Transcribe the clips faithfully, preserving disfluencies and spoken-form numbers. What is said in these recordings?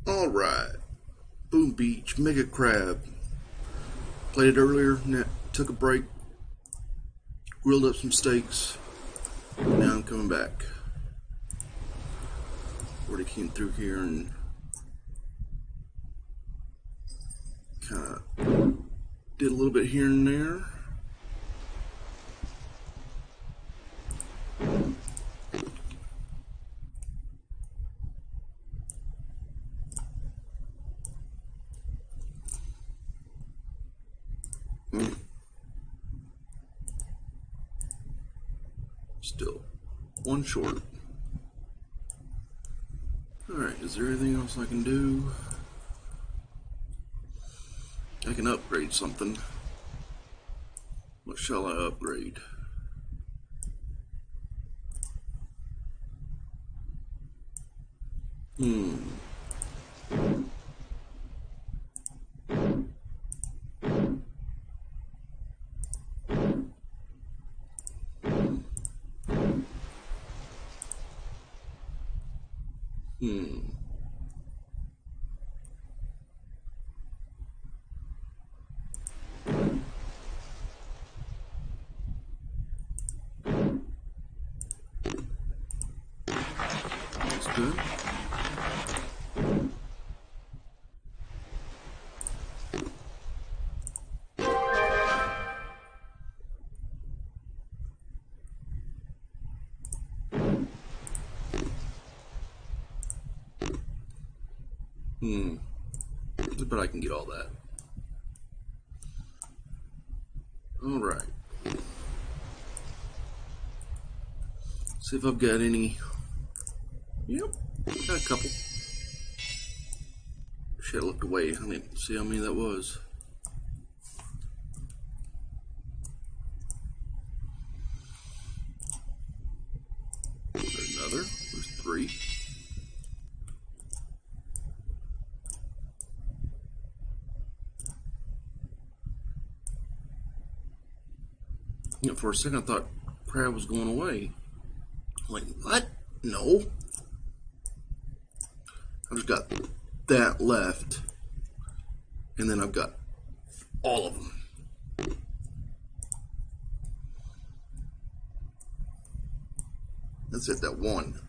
Alright, Boom Beach, Mega Crab. Played it earlier, took a break, grilled up some steaks. Now I'm coming back. Already came through here and kind of did a little bit here and there. Mm. Still one short. Alright, is there anything else I can do? I can upgrade something. What shall I upgrade? Hmm. Hmm. That's good. Hmm. But I can get all that. Alright. See if I've got any. Yep. Got a couple. Should have looked away. I mean, see how many that was. There's another. There's three. You know, for a second I thought crab was going away. I'm like, what? No. I've just got that left. And then I've got all of them. That's it, that one.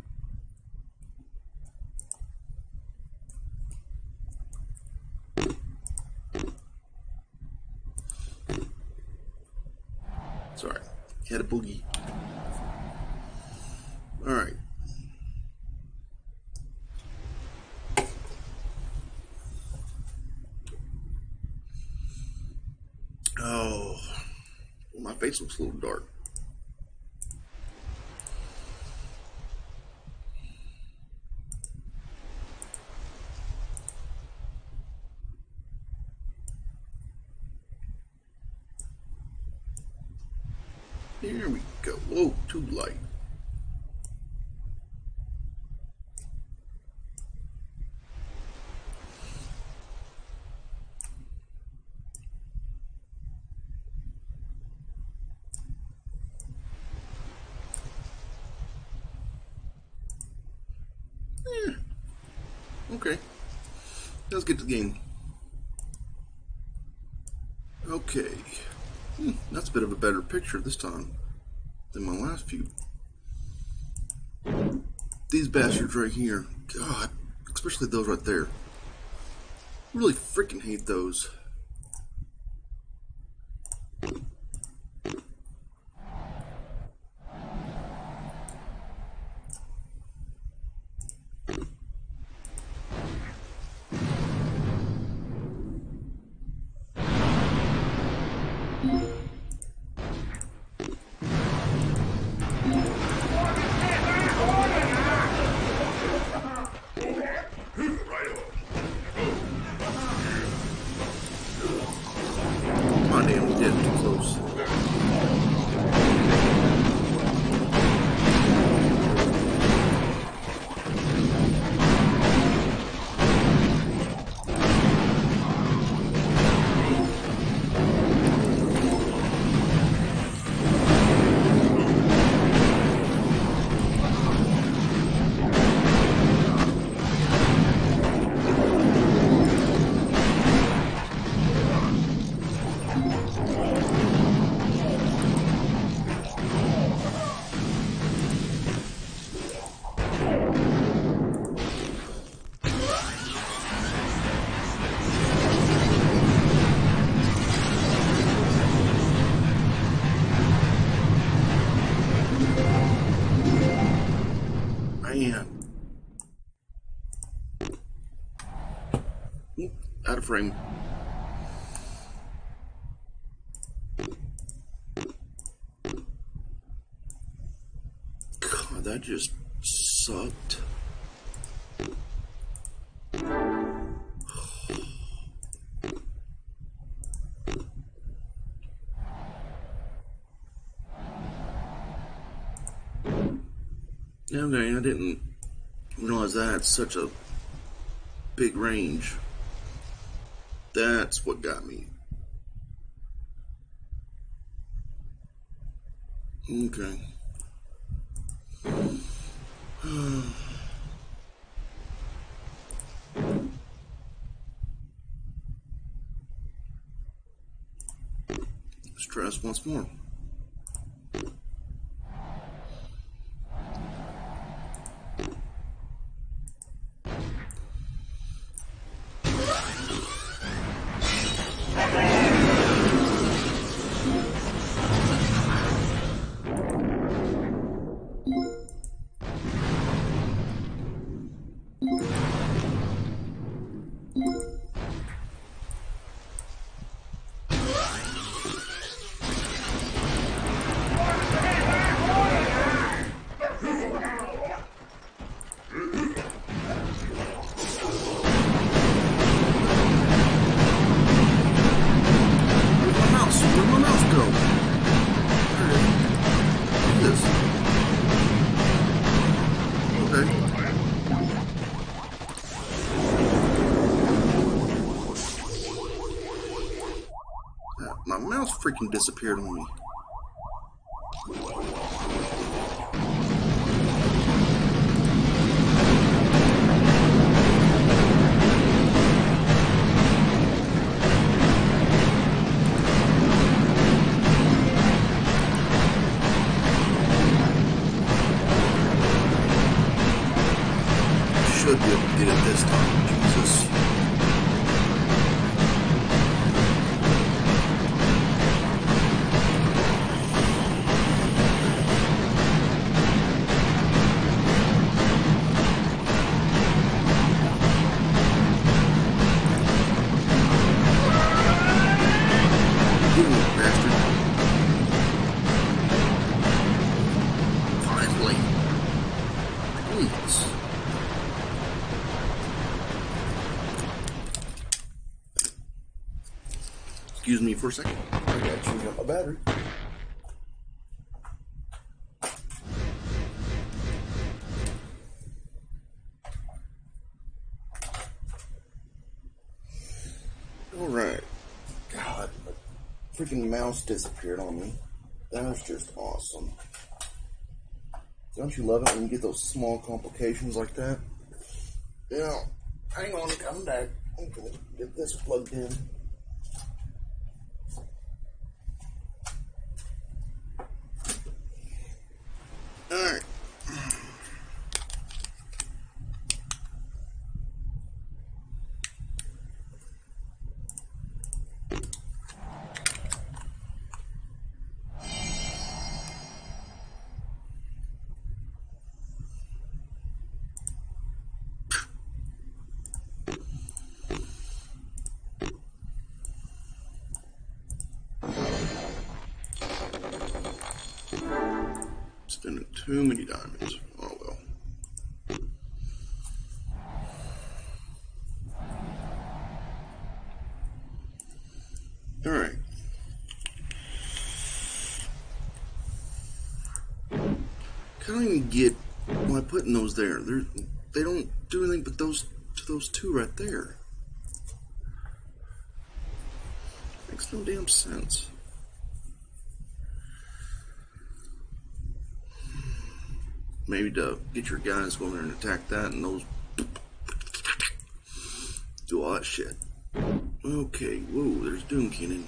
Sorry, had a boogie. All right. Oh, well, my face looks a little dark. Here we go. Whoa, too light. Eh, okay. Let's get to the game. Okay. Hmm, that's a bit of a better picture this time than my last few. These bastards right here. God, especially those right there. Really freaking hate those. Come on, damn, we did too close. Out of frame. God, that just sucked. Okay, I didn't realize that had such a big range. That's what got me. Okay. Let's try this once more. My mouse freaking disappeared on me. Should be able to get it this time. Jesus. Excuse me for a second. I got chewing up my battery. Alright. God, my freaking mouse disappeared on me. That was just awesome. Don't you love it when you get those small complications like that? Yeah. Hang on, I'm back. I'm gonna get this plugged in. Alright. Spending too many diamonds. Oh well. Alright. I don't even get why putting those there. They're, they don't do anything but those to those two right there. Makes no damn sense. Maybe to get your guys going there and attack that and those do all that shit. Okay, whoa, there's Doomkeenan.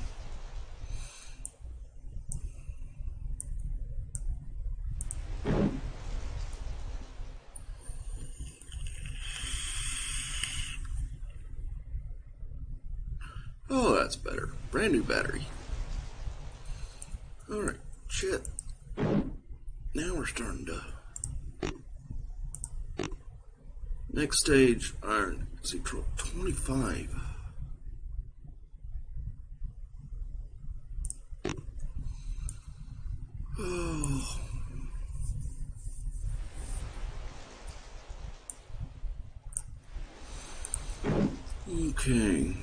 Oh, that's better. Brand new battery. Alright, shit. Now we're starting to... Next stage, iron. See, twenty-five. Okay.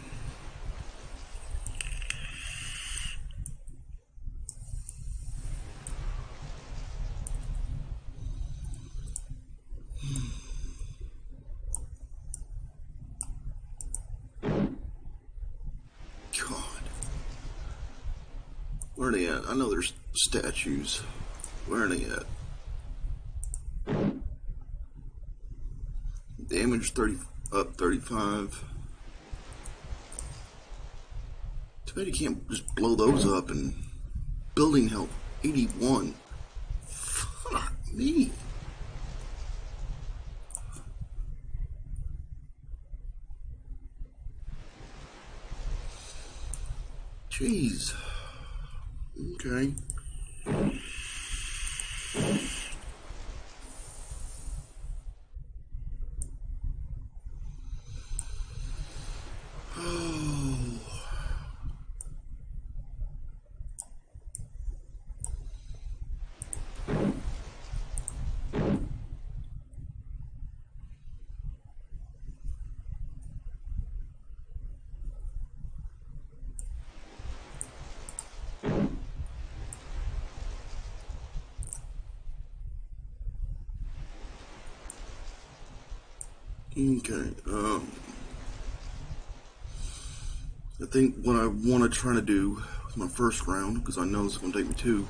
God. Where are they at? I know there's statues. Where are they at? Damage thirty, up thirty-five. Too bad you can't just blow those up. And building health eighty-one. Fuck me. Jeez. Okay. Okay, um, I think what I want to try to do with my first round, because I know it's going to take me two,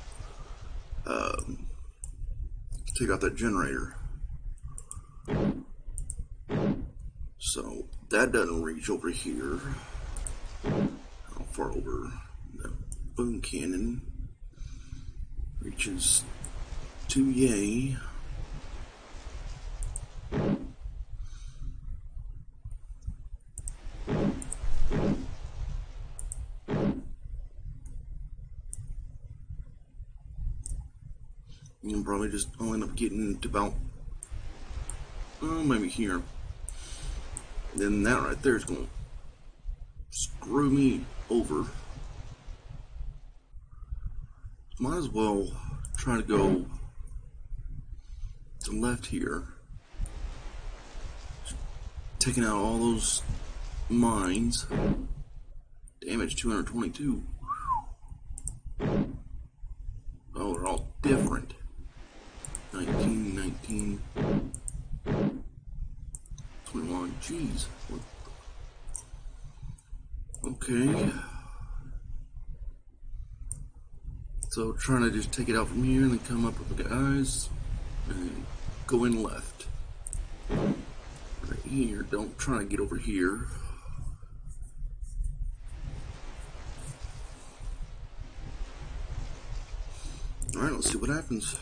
um, take out that generator. So that doesn't reach over here. How far over? That boom cannon reaches to yay. You'll probably just I'll end up getting to about, oh, maybe here. Then that right there is going to screw me over. Might as well try to go to the left here. Taking out all those mines. Damage two hundred twenty-two. Oh, they're all different. nineteen, nineteen, twenty-one. Jeez. What? Okay. So trying to just take it out from here and then come up with the guys and go in left. Right here. Don't try to get over here. Alright, let's see what happens.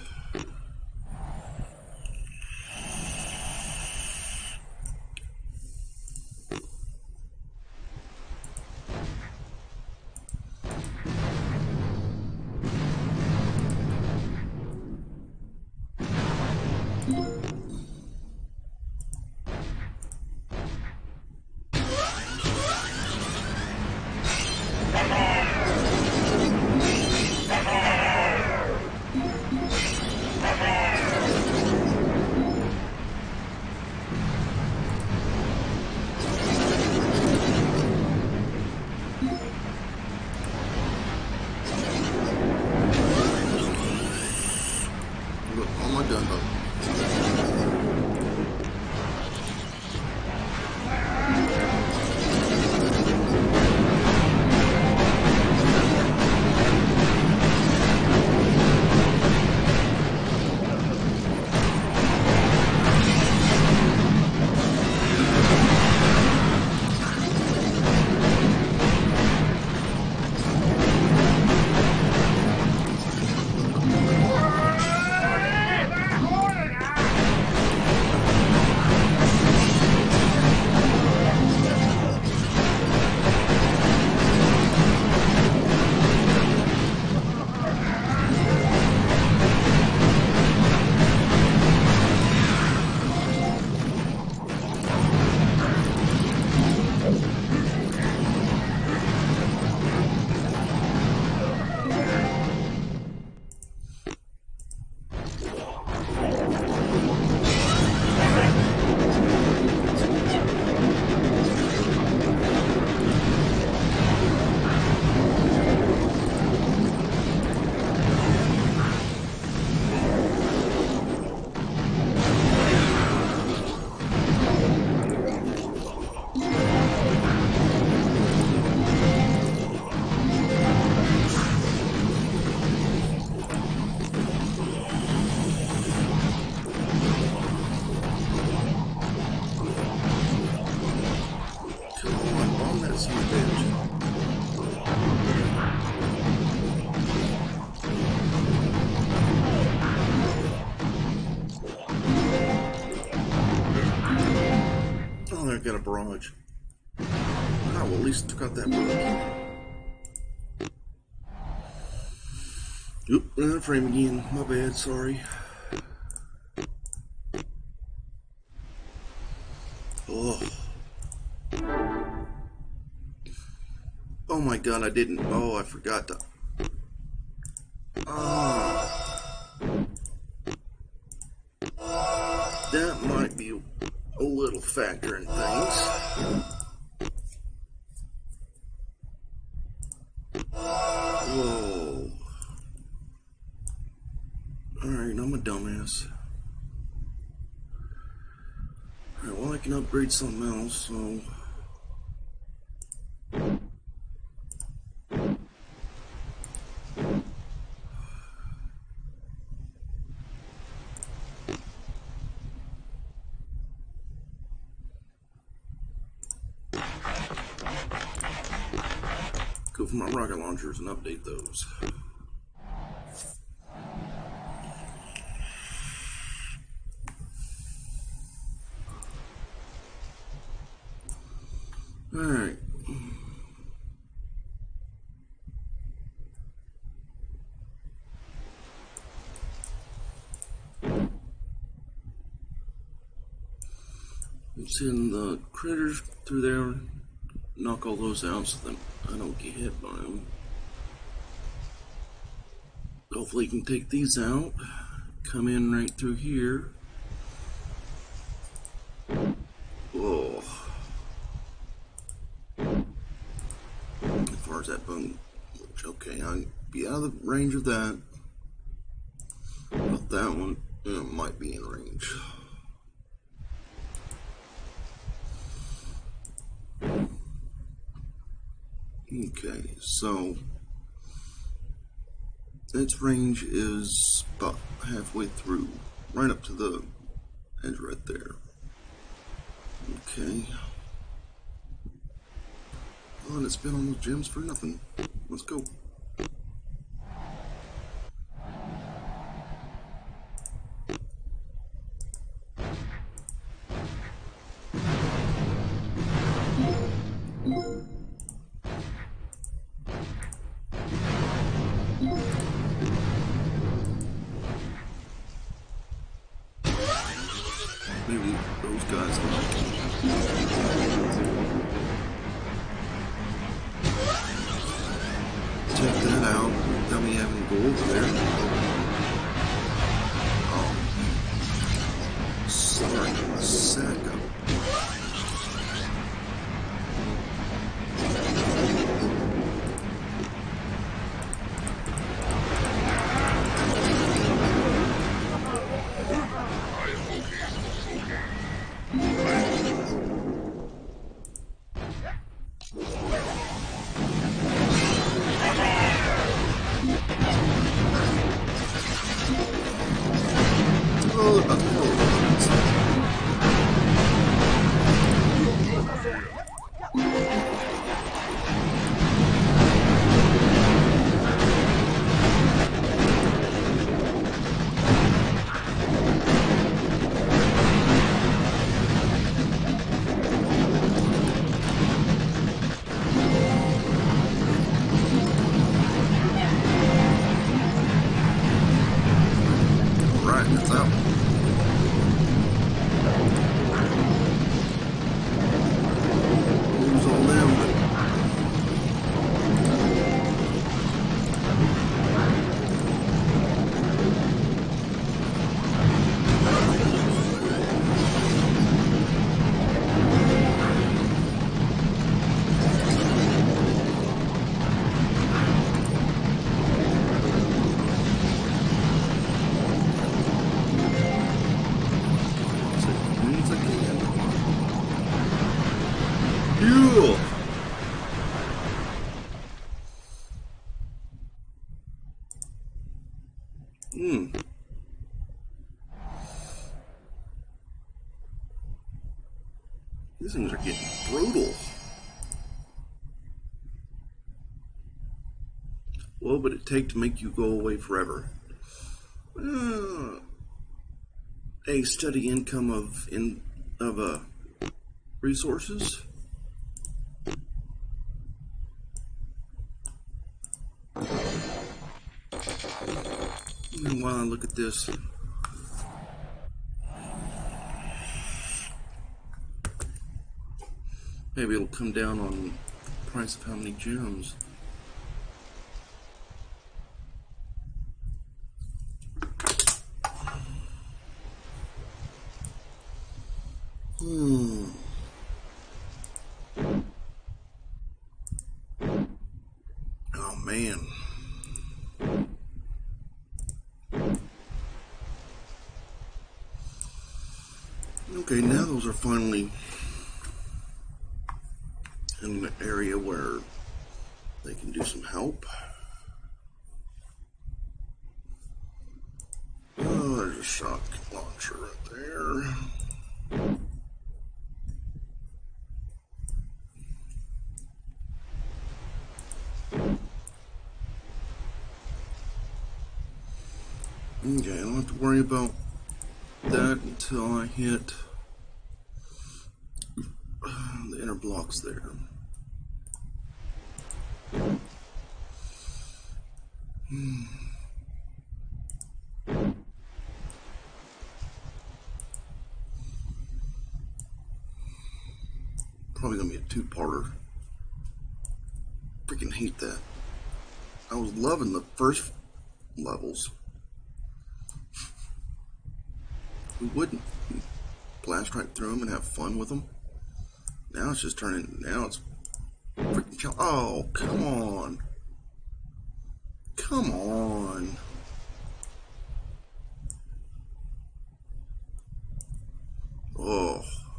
Oh, I got a barrage. Oh, well, at least took out that barrage. Oop, another frame again. My bad, sorry. Oh. Oh my god, I didn't. Oh, I forgot to. Oh. That might be a little factor in things. Whoa. Alright, I'm a dumbass. Alright, well, I can upgrade something else, so. Go for my rocket launchers and update those. Alright. I'm sending the critters through there, knock all those out so that I don't get hit by them. Hopefully you can take these out, come in right through here. Whoa. As far as that bone, which, okay, I'll be out of the range of that. But that one, you know, might be in range. Okay, so its range is about halfway through, right up to the edge right there. Okay. Oh, and it's been on those gems for nothing. Let's go. Maybe those guys like check that out. Tell me having gold there. Oh, sorry, sack up. Hmm. These things are getting brutal. What would it take to make you go away forever? Uh, a steady income of in of a resources. And while I look at this, maybe it'll come down on the price of how many gems. Hmm. Oh man. Okay, now those are finally in an area where they can do some help. Oh, there's a shotgun launcher right there. Okay, I don't have to worry about that until I hit the inner blocks there. Hmm. Probably gonna be a two-parter. Freaking hate that. I was loving the first levels. We wouldn't blast right through them and have fun with them. Now it's just turning. Now it's freaking chill. Oh, come on. Come on. Oh.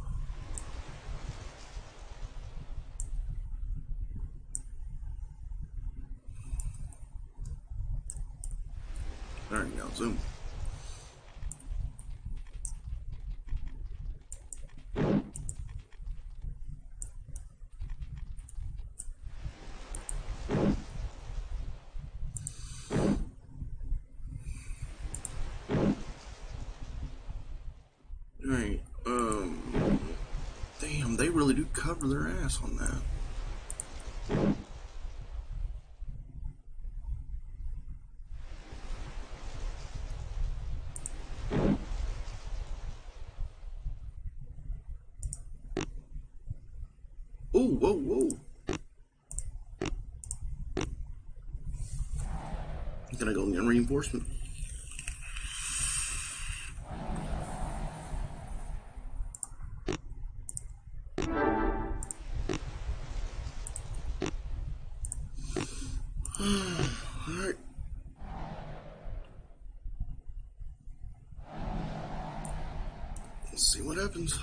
Alright, now zoom. Alright, um, damn, they really do cover their ass on that. Oh, whoa, whoa. Gonna go get reinforcement. Alright. Let's see what happens.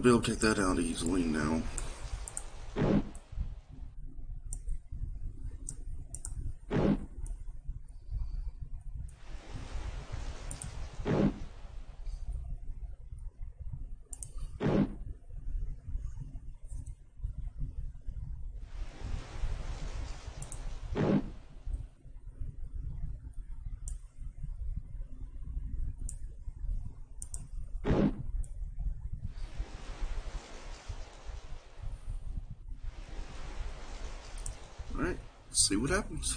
be able to take that out easily now. Alright, let's see what happens.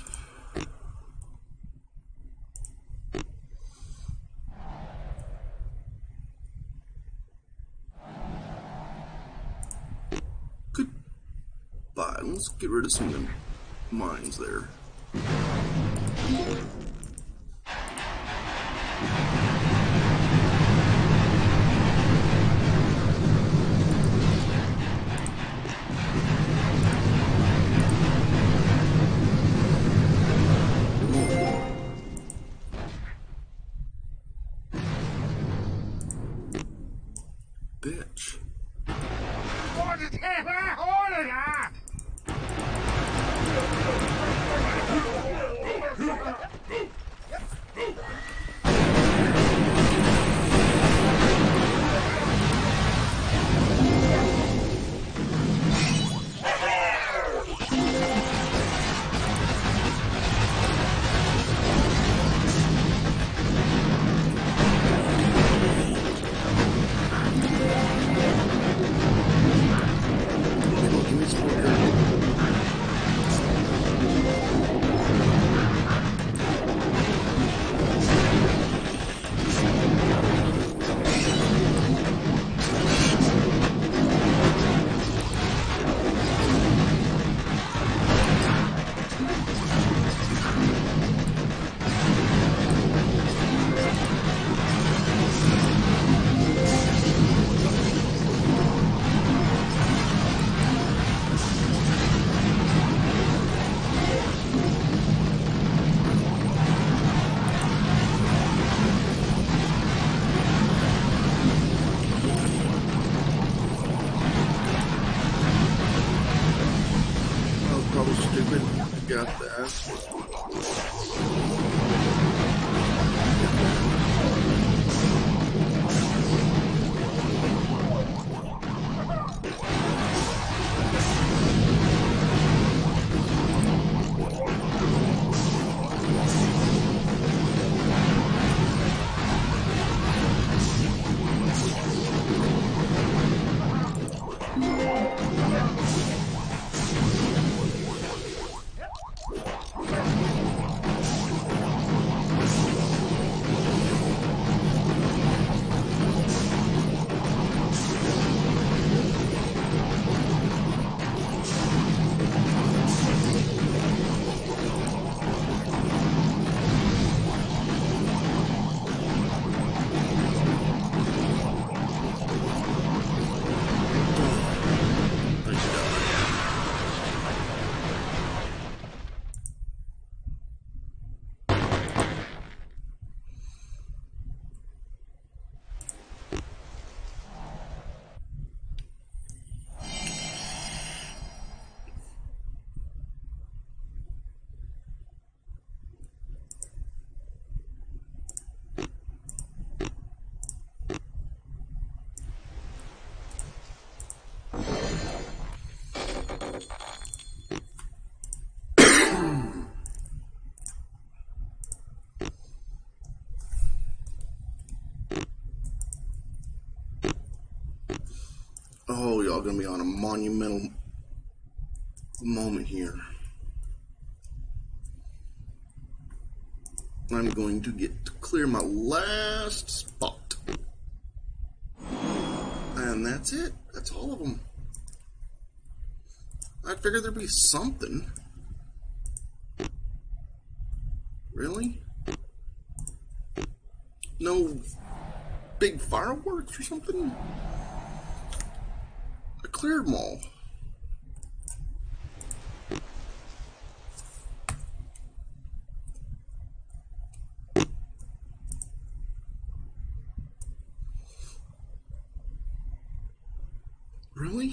Goodbye. Let's get rid of some of them mines there. Bitch. Stupid. Got that. Oh, y'all gonna be on a monumental moment here. I'm going to get to clear my last spot. And that's it. That's all of them. I figured there'd be something. Really? No big fireworks or something? I cleared them all. Really?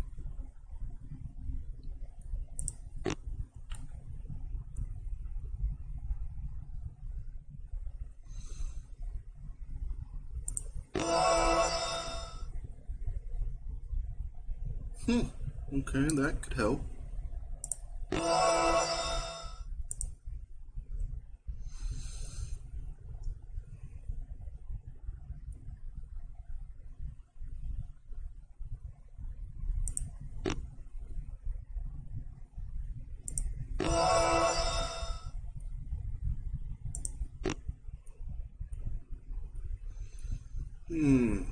Hmm. Okay, that could help. Hmm.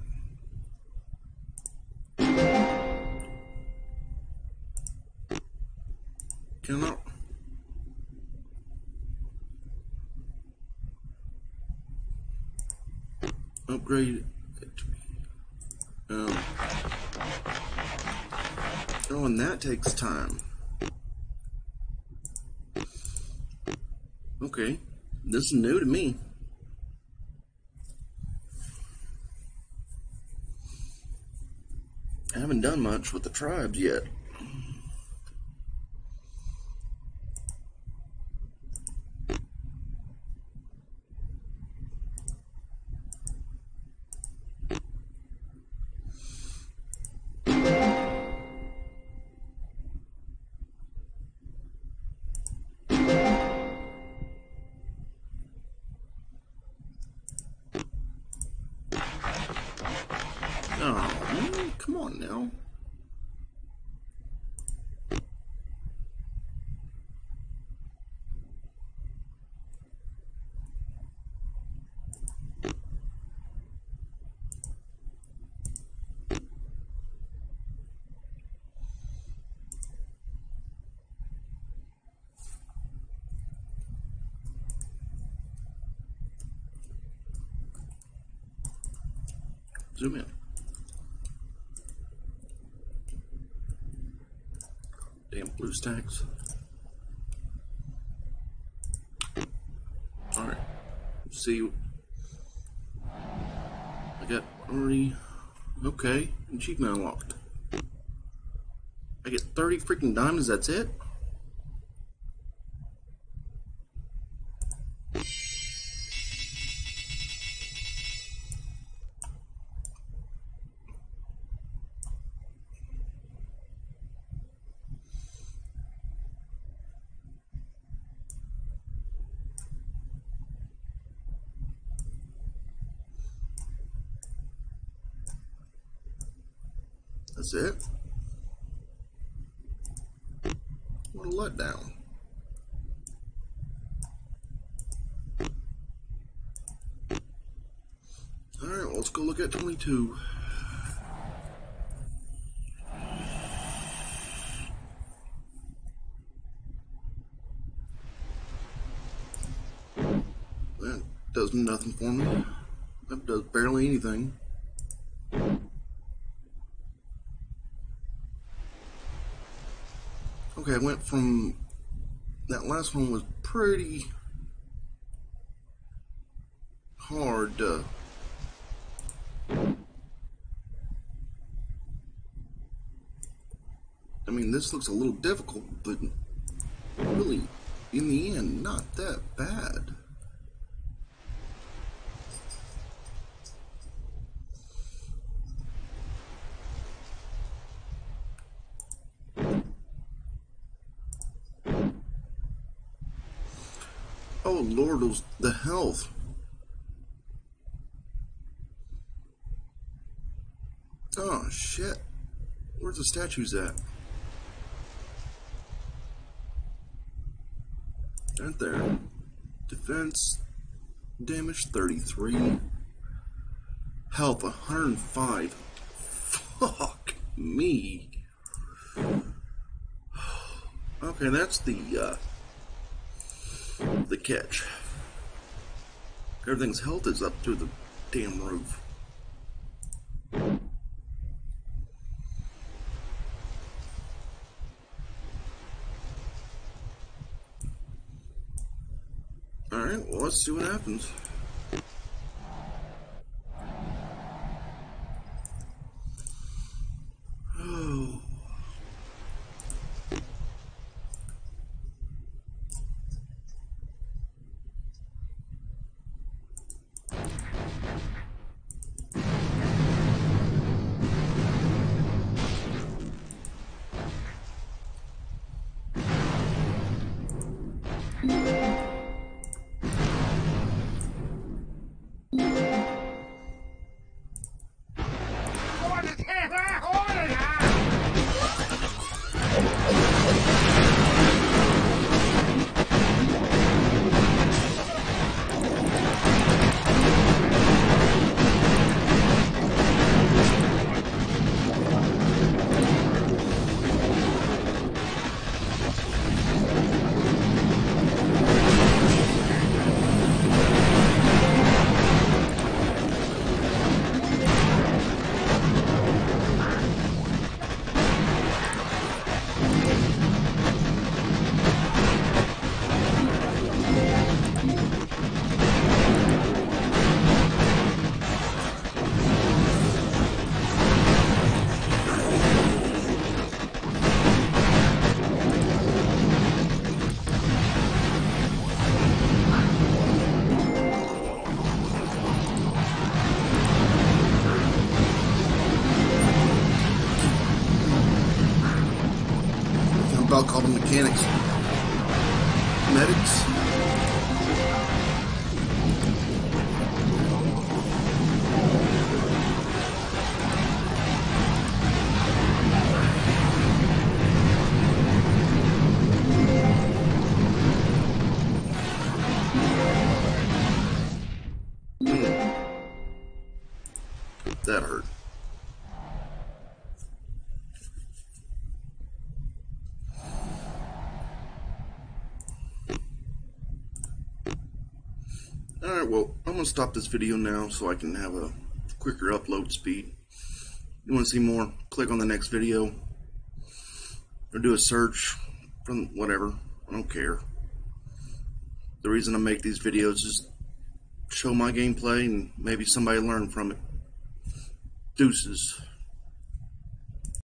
Cannot upgrade it. Um. Oh, and that takes time. Okay, this is new to me. I haven't done much with the tribes yet. Oh, come on now. Zoom in. Damn BlueStacks. Alright. See. I got already. Okay. Achievement unlocked. I get thirty freaking diamonds, that's it? That's it? What a letdown. Alright, well, let's go look at twenty-two. That does nothing for me. That does barely anything. Okay, I went from... That last one was pretty hard to... I mean, this looks a little difficult, but really, in the end, not that bad. Oh Lord, those, the health. Oh shit. Where's the statues at? Right there. Defense, damage thirty-three. Health one hundred five. Fuck me. Okay, that's the, uh, the catch. Everything's health is up through the damn roof. Alright, well, let's see what happens. I'll call them mechanics. Medics. That hurt. Alright, well, I'm going to stop this video now so I can have a quicker upload speed. You want to see more? Click on the next video. Or do a search from whatever. I don't care. The reason I make these videos is show my gameplay and maybe somebody learn from it. Deuces.